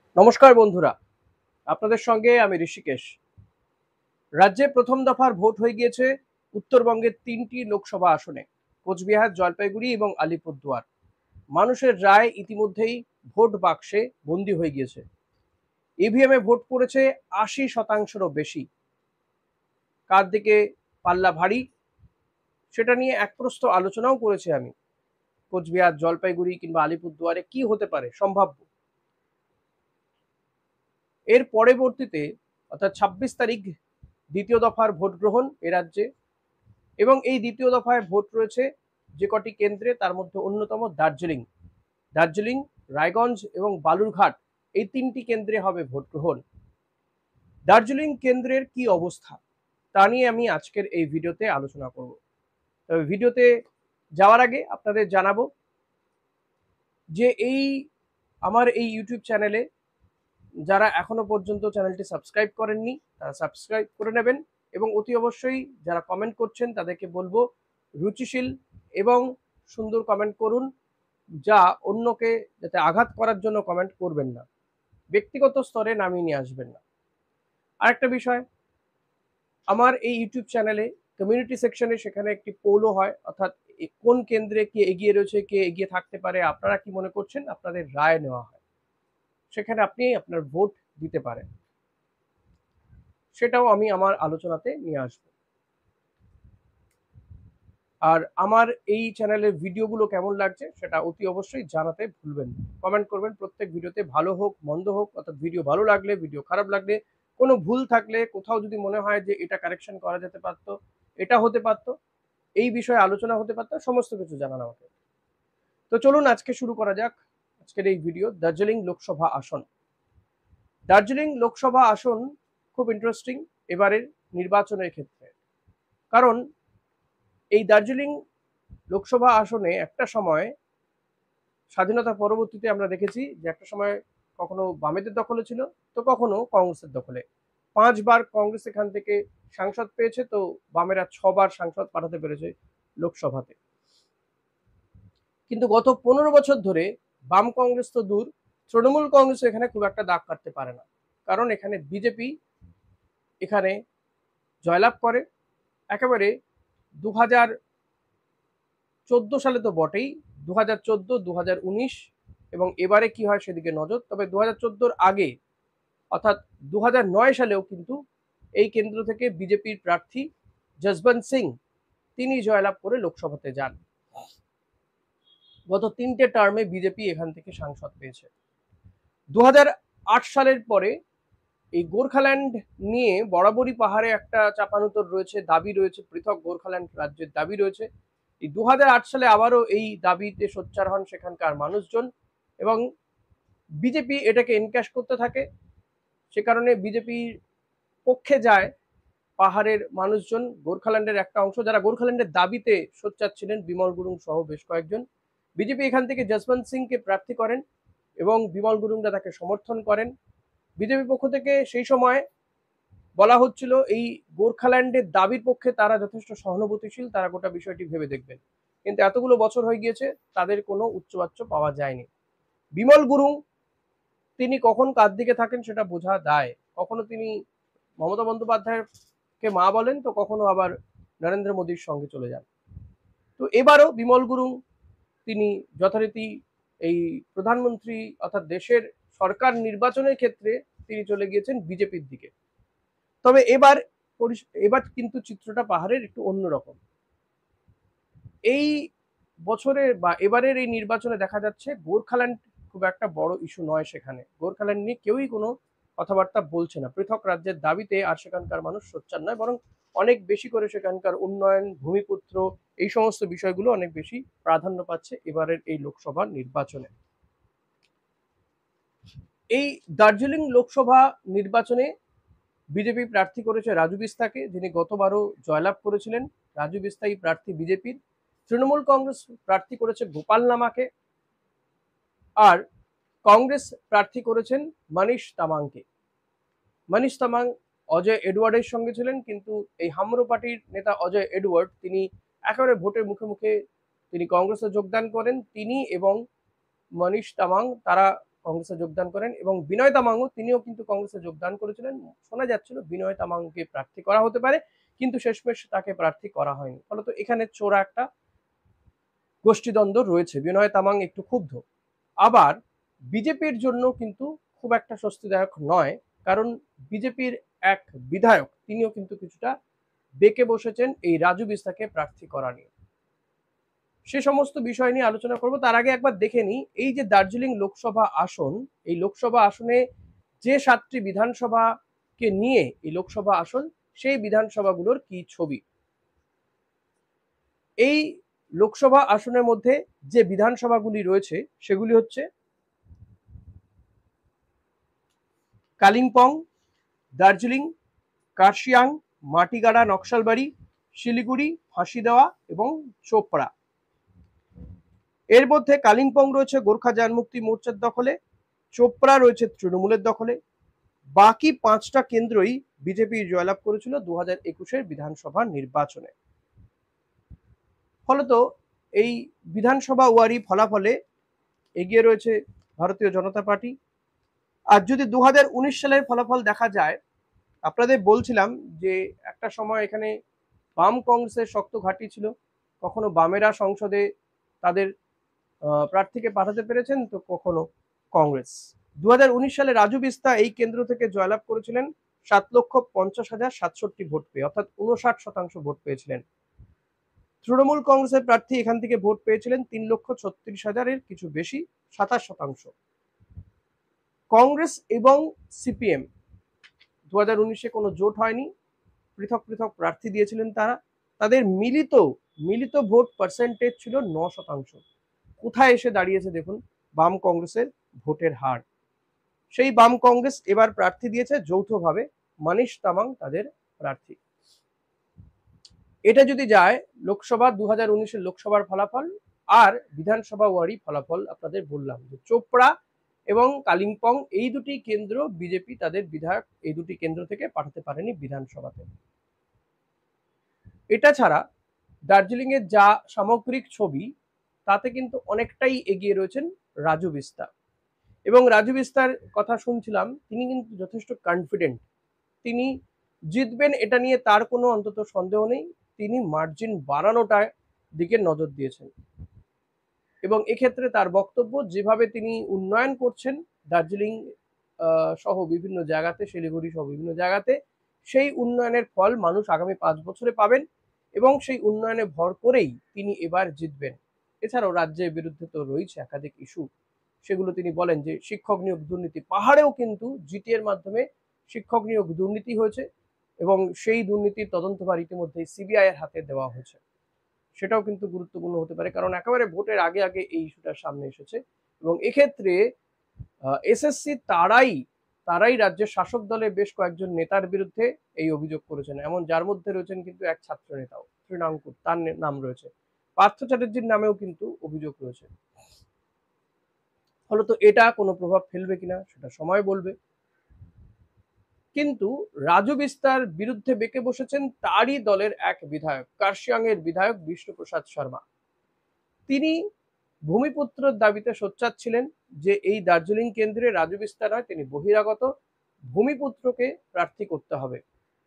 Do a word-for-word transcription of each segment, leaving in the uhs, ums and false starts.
নমস্কার বন্ধুরা, আপনাদের সঙ্গে আমি ঋষিকেশ। রাজ্যে প্রথম দফার ভোট হয়ে গিয়েছে উত্তরবঙ্গের তিনটি লোকসভা আসনে, কোচবিহার, জলপাইগুড়ি এবং আলিপুরদুয়ার। মানুষের রায় ইতিমধ্যেই ভোট বাক্সে বন্দী হয়ে গিয়েছে। ইভিএমে ভোট পড়েছে আশি শতাংশেরও বেশি। কার দিকে পাল্লা ভারী সেটা নিয়ে এক প্রস্থ আলোচনাও করেছি আমি। কোচবিহার, জলপাইগুড়ি কিংবা আলিপুরদুয়ারে কি হতে পারে সম্ভাব্য। এর পরবর্তীতে অর্থাৎ ছাব্বিশ তারিখ দ্বিতীয় দফার ভোট গ্রহণ এ রাজ্যে, এবং এই দ্বিতীয় দফায় ভোট রয়েছে যে কটি কেন্দ্রে, তার মধ্যে অন্যতম দার্জিলিং দার্জিলিং রায়গঞ্জ এবং বালুরঘাট, এই তিনটি কেন্দ্রে হবে ভোট গ্রহণ। দার্জিলিং কেন্দ্রের কি অবস্থা তা নিয়ে আমি আজকের এই ভিডিওতে আলোচনা করব। তবে ভিডিওতে যাওয়ার আগে আপনাদের জানাবো যে এই আমার এই ইউটিউব চ্যানেলে যারা এখনো পর্যন্ত চ্যানেলটি সাবস্ক্রাইব করেননি তারা সাবস্ক্রাইব করে নেবেন, এবং অতি অবশ্যই যারা কমেন্ট করছেন তাদেরকে বলবো রুচিশীল এবং সুন্দর কমেন্ট করুন, যা অন্যকে যাতে আঘাত করার জন্য কমেন্ট করবেন না, ব্যক্তিগত স্তরে নামিয়ে নিয়ে আসবেন না। আরেকটা বিষয়, আমার এই ইউটিউব চ্যানেলে কমিউনিটি সেকশনে সেখানে একটি পোলও হয়, অর্থাৎ কোন কেন্দ্রে কে এগিয়ে রয়েছে, কে এগিয়ে থাকতে পারে, আপনারা কি মনে করছেন, আপনাদের রায় নেওয়া হয়। সেখানে আপনি আপনার ভোট দিতে পারেন, সেটাও আমি আমার আলোচনাতে নিয়ে আসব। আর আমার এই চ্যানেলের ভিডিওগুলো কেমন লাগছে সেটা অতি অবশ্যই জানাতে ভুলবেন না। কমেন্ট করবেন প্রত্যেক ভিডিওতে, ভালো হোক মন্দ হোক, অর্থাৎ ভিডিও ভালো লাগলে, ভিডিও খারাপ লাগলে, কোনো ভুল থাকলে, কোথাও যদি মনে হয় যে এটা কারেকশন করা যেতে পারতো, এটা হতে পারতো, এই বিষয়ে আলোচনা হতে পারতো, সমস্ত কিছু জানান আমাকে। তো চলুন আজকে শুরু করা যাক আজকের এই ভিডিও। দার্জিলিং লোকসভা আসন। দার্জিলিং লোকসভা আসন খুব ইন্টারেস্টিং এবারের নির্বাচনের ক্ষেত্রে, কারণ এই দার্জিলিং লোকসভা আসনে একটা সময় স্বাধীনতা পরবর্তীতে আমরা দেখেছি যে একটা সময় কখনো বামেদের দখলে ছিল, তো কখনো কংগ্রেসের দখলে। পাঁচবার কংগ্রেস এখান থেকে সাংসদ পেয়েছে, তো বামেরা ছবার সাংসদ পাঠাতে পেরেছে লোকসভাতে। কিন্তু গত পনেরো বছর ধরে বাম কংগ্রেস তো দূর, তৃণমূল কংগ্রেস এখানে খুব একটা দাগ কাটতে পারে না, কারণ এখানে বিজেপি এখানে জয়লাভ করে। একেবারে দু হাজার চোদ্দ সালে তো বটেই, দু হাজার চোদ্দ দু হাজার উনিশ এবং এবারে কি হয় সেদিকে নজর। তবে দু হাজার চোদ্দোর আগে অর্থাৎ দু হাজার নয় সালেও কিন্তু এই কেন্দ্র থেকে বিজেপির প্রার্থী যশবন্ত সিং তিনি জয়লাভ করে লোকসভাতে যান। গত তিনটে টার্মে বিজেপি এখান থেকে সাংসদ পেয়েছে। দু হাজার আট সালের পরে এই গোর্খাল্যান্ড নিয়ে বরাবরই পাহাড়ে একটা চাপানুতর রয়েছে, দাবি রয়েছে, পৃথক গোর্খাল্যান্ড রাজ্যের দাবি রয়েছে। এই দু হাজার আট সালে আবারও এই দাবিতে সোচ্চার হন সেখানকার মানুষজন, এবং বিজেপি এটাকে এনক্যাশ করতে থাকে। সে কারণে বিজেপির পক্ষে যায় পাহাড়ের মানুষজন, গোর্খাল্যান্ডের একটা অংশ, যারা গোর্খাল্যান্ডের দাবিতে সোচ্চার ছিলেন, বিমল গুরুং সহ বেশ কয়েকজন। বিজেপি এখান থেকে যশবন্ত সিংকে প্রার্থী করেন এবং বিমল গুরুংরা তাকে সমর্থন করেন। বিজেপি পক্ষ থেকে সেই সময় বলা হচ্ছিল এই গোর্খাল্যান্ডের দাবির পক্ষে তারা যথেষ্ট সহানুভূতিশীল, তারা গোটা বিষয়টি ভেবে দেখবেন। কিন্তু এতগুলো বছর হয়ে গিয়েছে, তাদের কোনো উচ্চবাচ্য পাওয়া যায়নি। বিমল গুরুং তিনি কখন কার দিকে থাকেন সেটা বোঝা দায়। কখনো তিনি মমতা বন্দ্যোপাধ্যায়কে মা বলেন, তো কখনো আবার নরেন্দ্র মোদীর সঙ্গে চলে যান। তো এবারও বিমল গুরুং তিনি যথারীতি এই প্রধানমন্ত্রী অর্থাৎ দেশের সরকার নির্বাচনের ক্ষেত্রে তিনি চলে গিয়েছেন বিজেপির দিকে। তবে এবার এবার কিন্তু চিত্রটা পাহাড়ের একটু অন্যরকম। এই বছরের বা এবারের এই নির্বাচনে দেখা যাচ্ছে গোর্খাল্যান্ড খুব একটা বড় ইস্যু নয়, সেখানে গোর্খাল্যান্ড নিয়ে কেউই কোনো কথাবার্তা বলছে না, পৃথক রাজ্যের দাবিতে আর সেখানকার মানুষ সোচ্চার নয়, বরং অনেক বেশি করে সেখানকার উন্নয়ন, ভূমিপুত্র, এই সমস্ত বিষয়গুলো অনেক বেশি প্রাধান্য পাচ্ছে এবারের এই লোকসভা নির্বাচনে। এই দার্জিলিং লোকসভা নির্বাচনে বিজেপি প্রার্থী করেছে রাজু বিস্তাকে, যিনি গতবারও জয়লাভ করেছিলেন। রাজু বিস্তাই প্রার্থী বিজেপির। তৃণমূল কংগ্রেস প্রার্থী করেছে গোপাল নামাকে, আর কংগ্রেস প্রার্থী করেছেন মনীষ তামাংকে। মনীষ তামাং অজয় এডওয়ার্ডের সঙ্গে ছিলেন, কিন্তু এই হামরো পার্টির নেতা অজয় এডওয়ার্ড তিনি একেবারে ভোটের মুখে মুখে তিনি কংগ্রেসে যোগদান করেন। তিনি এবং মনীষ তামাং তারা কংগ্রেসে যোগদান করেন এবং বিনয় তামাংও তিনিও কিন্তু কংগ্রেসে যোগদান করেছিলেন। শোনা যাচ্ছিল বিনয় তামাংকে প্রার্থী করা হতে পারে, কিন্তু শেষমেশ তাকে প্রার্থী করা হয়নি। ফলত এখানে চোরা একটা গোষ্ঠীদ্বন্দ্ব রয়েছে, বিনয় তামাং একটু ক্ষুব্ধ। আবার বিজেপির জন্য কিন্তু খুব একটা স্বস্তিদায়ক নয়, কারণ বিজেপির এক বিধায়ক তিনিও কিন্তু কিছুটা বেঁকে বসেছেন এই রাজু বিস্তাকে প্রার্থী করা নিয়ে। সে সমস্ত বিষয় নিয়ে আলোচনা করব। তার আগে একবার দেখে নিই, এই যে দার্জিলিং লোকসভা আসন, এই লোকসভা আসনে যে সাতটি বিধানসভাকে নিয়ে এই লোকসভা আসন, সেই বিধানসভাগুলোর কি ছবি। এই লোকসভা আসনের মধ্যে যে বিধানসভাগুলি রয়েছে সেগুলি হচ্ছে কালিম্পং, দার্জিলিং, কার্শিয়াং, মাটিগাড়া নকশালবাড়ি, শিলিগুড়ি, ফাঁসিদেওয়া এবং চোপড়া। এর মধ্যে কালিম্পং রয়েছে গোর্খা জনমুক্তি মোর্চার দখলে, চোপড়া রয়েছে তৃণমূলের দখলে। বাকি পাঁচটা কেন্দ্রই বিজেপি জয়লাভ করেছিল দু হাজার একুশের বিধানসভা নির্বাচনে। ফলত এই বিধানসভা ওয়ারি ফলাফলে এগিয়ে রয়েছে ভারতীয় জনতা পার্টি। আর যদি দু হাজার উনিশ সালের ফলাফল দেখা যায়, আপনাদের বলছিলাম যে একটা সময় এখানে বাম কংগ্রেসের শক্ত ঘাঁটি ছিল, কখনো বামেরা সংসদে তাদের প্রার্থীকে পাঠাতে পেরেছেন, তো কখনো কংগ্রেস। দু হাজার উনিশ সালে রাজু বিস্তা এই কেন্দ্র থেকে জয়লাভ করেছিলেন সাত লক্ষ পঞ্চাশ হাজার সাতষট্টি ভোট পেয়ে, অর্থাৎ উনষাট শতাংশ ভোট পেয়েছিলেন। তৃণমূল কংগ্রেসের প্রার্থী এখান থেকে ভোট পেয়েছিলেন তিন লক্ষ ছত্রিশ হাজারের কিছু বেশি, সাতাশ শতাংশ। কংগ্রেস এবং সিপিএম দু হাজার উনিশে কোনো জোট হয়নি, পৃথক পৃথক প্রার্থী দিয়েছিলেন তারা। তাদের মিলিত মিলিত ভোট পার্সেন্টেজ ছিল ন শতাংশ। কোথায় এসে দাঁড়িয়েছে দেখুন বাম কংগ্রেসের ভোটের হার। সেই বাম কংগ্রেস এবার প্রার্থী দিয়েছে যৌথভাবে, মানিশ তামাং তাদের প্রার্থী। এটা যদি যায় লোকসভা দু হাজার উনিশের লোকসভার ফলাফল আর বিধানসভা ওয়ারি ফলাফল, আপনাদের বললাম যে চোপড়া এবং কালিম্পং এই দুটি কেন্দ্র বিজেপি তাদের বিধায়ক এই দুটি কেন্দ্র থেকে পাঠাতে পারেনি বিধানসভাতে। এটা ছাড়া দার্জিলিং এর যা সামগ্রিক ছবি, তাতে কিন্তু অনেকটাই এগিয়ে রয়েছেন রাজু বিস্তা। এবং রাজু বিস্তার কথা শুনছিলাম, তিনি কিন্তু যথেষ্ট কনফিডেন্ট, তিনি জিতবেন এটা নিয়ে তার কোনো অন্তত সন্দেহ নেই। তিনি মার্জিন বাড়ানোটার দিকে নজর দিয়েছেন এবং এক্ষেত্রে তার বক্তব্য, যেভাবে তিনি উন্নয়ন করছেন দার্জিলিং সহ বিভিন্ন জায়গাতে, শিলিগুড়ি সহ বিভিন্ন জায়গাতে, সেই উন্নয়নের ফল মানুষ আগামী পাঁচ বছরে পাবেন এবং সেই উন্নয়নে ভর করেই তিনি এবার জিতবেন। এছাড়াও রাজ্যের বিরুদ্ধে তো রয়েছে একাধিক ইস্যু, সেগুলো তিনি বলেন যে শিক্ষক নিয়োগ দুর্নীতি, পাহাড়েও কিন্তু জিটি এর মাধ্যমে শিক্ষক নিয়োগ দুর্নীতি হয়েছে এবং সেই দুর্নীতির তদন্তভার ইতিমধ্যে সিবিআই এর হাতে দেওয়া হয়েছে। সেটাও কিন্তু গুরুত্বপূর্ণ হতে পারে, কারণ একেবারে ভোটের আগে আগে এই ইস্যুটার সামনে এসেছে এবং এক্ষেত্রে এসএসসি তারাই তারাই রাজ্যের শাসক দলের বেশ কয়েকজন নেতার বিরুদ্ধে এই অভিযোগ করেছেন, এমন যার মধ্যে রয়েছেন কিন্তু এক ছাত্র নেতাও, তৃণাঙ্কুর তার নাম রয়েছে, পার্থ চ্যাটার্জির নামেও কিন্তু অভিযোগ রয়েছে। ফলত এটা কোনো প্রভাব ফেলবে কিনা সেটা সময় বলবে। কিন্তু রাজু বিস্তার বিরুদ্ধে বেঁকে বসেছেন তারই দলের এক বিধায়ক, কার্শিয়াং এর বিধায়ক বিষ্ণুপ্রসাদ শর্মা। তিনি ভূমিপুত্রের দাবিতে সোচ্চার ছিলেন যে এই দার্জিলিং কেন্দ্রে রাজু বিস্তার নয়, তিনি বহিরাগত, ভূমিপুত্রকে প্রার্থী করতে হবে।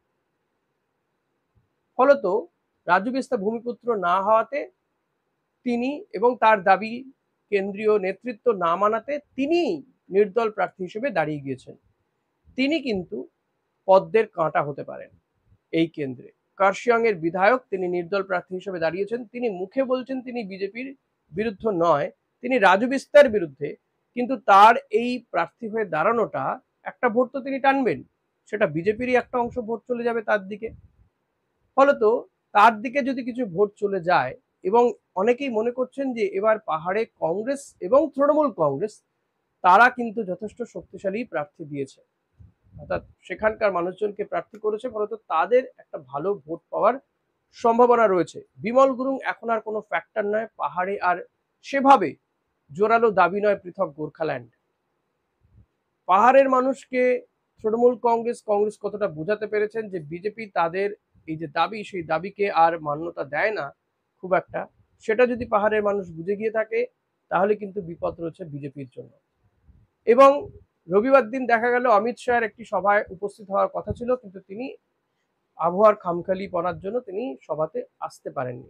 ফলত রাজু বিস্তার ভূমিপুত্র না হওয়াতে তিনি এবং তার দাবি কেন্দ্রীয় নেতৃত্ব না মানাতে তিনি নির্দল প্রার্থী হিসেবে দাঁড়িয়ে গিয়েছেন। তিনি কিন্তু পদ্মের কাঁটা হতে পারেন এই কেন্দ্রে। কার্শিয়াং এর বিধায়ক, তিনি নির্দল প্রার্থী হিসেবে দাঁড়িয়েছেন। তিনি মুখে বলছেন তিনি বিজেপির বিরুদ্ধে নয়, তিনি রাজু বিস্তার বিরুদ্ধে, কিন্তু তার এই প্রার্থী হয়ে দাঁড়ানোটা একটা ভোট তো তিনি টানবেন, সেটা বিজেপিরই একটা অংশ ভোট চলে যাবে তার দিকে। ফলত তার দিকে যদি কিছু ভোট চলে যায়, এবং অনেকেই মনে করছেন যে এবার পাহাড়ে কংগ্রেস এবং তৃণমূল কংগ্রেস তারা কিন্তু যথেষ্ট শক্তিশালী প্রার্থী দিয়েছে, অর্থাৎ সেখানকার মানুষজনকে প্রার্থী করেছে, ফলত তাদের একটা ভালো ভোট পাওয়ার সম্ভাবনা রয়েছে। বিমল গুরুং এখন আর কোনো ফ্যাক্টর নয় পাহাড়ে, আর সেভাবে জোরালো দাবি নয় পৃথক গোর্খাল্যান্ড। পাহাড়ের মানুষকে তৃণমূল কংগ্রেস কংগ্রেস কতটা বোঝাতে পেরেছেন যে বিজেপি তাদের এই যে দাবি, সেই দাবিকে আর মান্যতা দেয় না খুব একটা, সেটা যদি পাহাড়ের মানুষ বুঝে গিয়ে থাকে তাহলে কিন্তু বিপদ রয়েছে বিজেপির জন্য। এবং রবিবার দিন দেখা গেল অমিত শাহের একটি সভায় উপস্থিত হওয়ার কথা ছিল, কিন্তু তিনি আবহাওয়ার খামখেয়ালি পড়ার জন্য তিনি সভাতে আসতে পারেননি।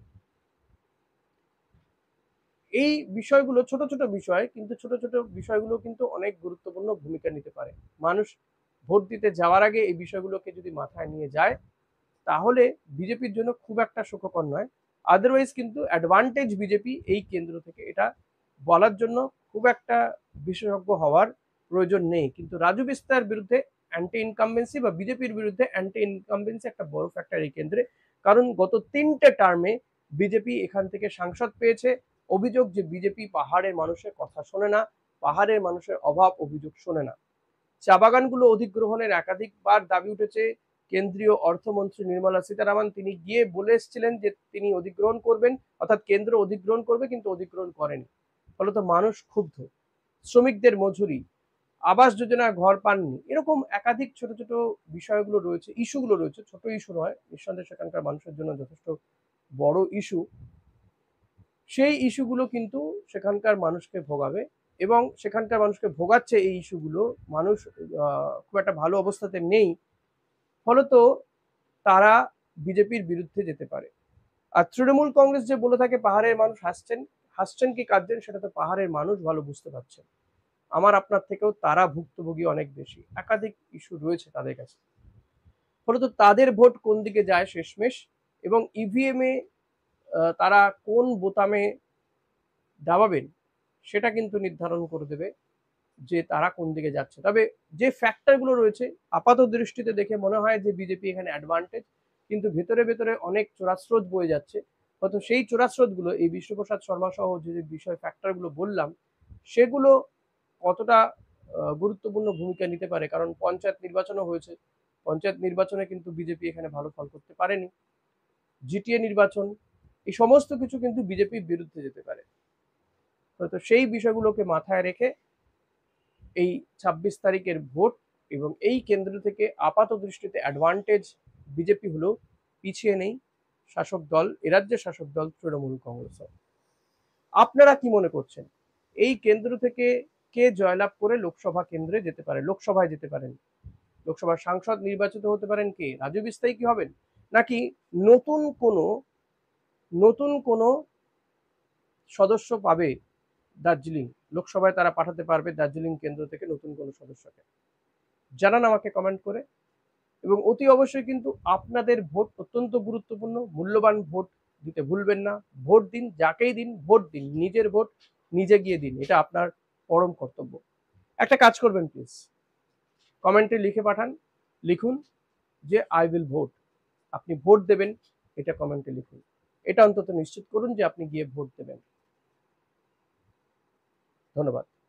এই বিষয়গুলো ছোট ছোট বিষয়, কিন্তু ছোট ছোট বিষয়গুলো কিন্তু অনেক গুরুত্বপূর্ণ ভূমিকা নিতে পারে। মানুষ ভোট দিতে যাওয়ার আগে এই বিষয়গুলোকে যদি মাথায় নিয়ে যায়, তাহলে বিজেপির জন্য খুব একটা সুখকর নয়। আদারওয়াইজ কিন্তু অ্যাডভান্টেজ বিজেপি এই কেন্দ্র থেকে, এটা বলার জন্য খুব একটা বিশেষজ্ঞ হওয়ার প্রয়োজন নেই। কিন্তু রাজু বিস্তার বিরুদ্ধে অ্যান্টি ইনকামবেন্সি বা বিজেপির বিরুদ্ধে অ্যান্টি ইনকামবেন্সি একটা বড় ফ্যাক্টর এই কেন্দ্রে। কারণ গত তিনটে টার্মে বিজেপি এখান থেকে সাংসদ পেয়েছে। অভিযোগ যে বিজেপি পাহাড়ের মানুষের কথা শোনে না, পাহাড়ের মানুষের অভাব অভিযোগ শোনে না। চা বাগানগুলো অধিগ্রহণের একাধিকবার দাবি উঠেছে। কেন্দ্রীয় অর্থমন্ত্রী নির্মলা সীতারামন তিনি গিয়ে বলে এসেছিলেন যে তিনি অধিগ্রহণ করবেন, অর্থাৎ কেন্দ্র অধিগ্রহণ করবে, কিন্তু অধিগ্রহণ করেনি। ফলত মানুষ ক্ষুব্ধ। শ্রমিকদের মজুরি, আবাস যোজনা ঘর পাননি, এরকম একাধিক ছোট ছোট বিষয়গুলো রয়েছে, ইস্যুগুলো রয়েছে। ছোট ইস্যু নয়, নিঃসন্দেহে সেখানকার মানুষের জন্য যথেষ্ট বড় ইস্যু। সেই ইস্যুগুলো কিন্তু সেখানকার মানুষকে ভোগাবে, এবং সেখানকার মানুষকে ভোগাচ্ছে এই ইস্যুগুলো। মানুষ খুব একটা ভালো অবস্থাতে নেই, ফলত তারা বিজেপির বিরুদ্ধে যেতে পারে। আর তৃণমূল কংগ্রেস যে বলে থাকে পাহাড়ের মানুষ হাসছেন, হাসছেন কি কাঁদছেন সেটা তো পাহাড়ের মানুষ ভালো বুঝতে পারছেন। আমার আপনার থেকেও তারা ভুক্তভোগী অনেক বেশি, একাধিক ইস্যু রয়েছে তাদের কাছে। ফলত তাদের ভোট কোন দিকে যায় শেষমেশ, এবং ইভিএম এ তারা কোন বোতামে দাবাবেন সেটা কিন্তু নির্ধারণ করে দেবে যে তারা কোন দিকে যাচ্ছে। তবে যে ফ্যাক্টরগুলো রয়েছে আপাত দৃষ্টিতে দেখে মনে হয় যে বিজেপি এখানে অ্যাডভান্টেজ, কিন্তু ভেতরে ভেতরে অনেক চোরাস্রোত বয়ে যাচ্ছে। হয়তো সেই চোরাস্রোতগুলো এই বিষ্ণুপ্রসাদ শর্মা সহ যে বিষয় ফ্যাক্টরগুলো বললাম সেগুলো কতটা গুরুত্বপূর্ণ ভূমিকা নিতে পারে। কারণ পঞ্চায়েত নির্বাচনও হয়েছে, পঞ্চায়েত নির্বাচনে কিন্তু বিজেপি এখানে ভালো ফল করতে পারেনি। জিটিএ নির্বাচন, এই সমস্ত কিছু কিন্তু বিজেপির বিরুদ্ধে যেতে পারে। তো সেই বিষয়গুলোকে মাথায় রেখে এই ছাব্বিশ তারিখের ভোট এবং এই কেন্দ্র থেকে আপাত দৃষ্টিতে অ্যাডভান্টেজ বিজেপি হলেও পিছিয়ে নেই শাসক দল, এ রাজ্যের শাসক দল তৃণমূল কংগ্রেস। আপনারা কি মনে করছেন এই কেন্দ্র থেকে কে জয়লাভ করে লোকসভা কেন্দ্রে যেতে পারে, লোকসভায় যেতে পারেন, লোকসভার সাংসদ নির্বাচিত হতে পারেন কে? রাজু বিস্তায়ী কি হবেন, নাকি নতুন কোনো নতুন কোনো সদস্য পাবে দার্জিলিং লোকসভায়, তারা পাঠাতে পারবে দার্জিলিং কেন্দ্র থেকে নতুন কোনো সদস্যকে? জানান আমাকে কমেন্ট করে। এবং অতি অবশ্যই কিন্তু আপনাদের ভোট অত্যন্ত গুরুত্বপূর্ণ, মূল্যবান ভোট দিতে ভুলবেন না। ভোট দিন, যাকেই দিন ভোট দিন, নিজের ভোট নিজে গিয়ে দিন, এটা আপনার পরম কর্তব্য। একটা কাজ করবেন প্লিজ, কমেন্টে লিখে পাঠান, লিখুন যে আই উইল ভোট। আপনি ভোট দেবেন এটা কমেন্টে লিখুন, এটা অন্তত নিশ্চিত করুন যে আপনি গিয়ে ভোট দেবেন। ধন্যবাদ।